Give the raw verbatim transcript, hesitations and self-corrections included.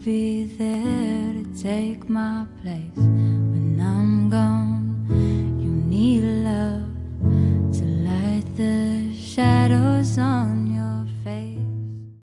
be there to take my place when I'm gone. You need love to light the shadows on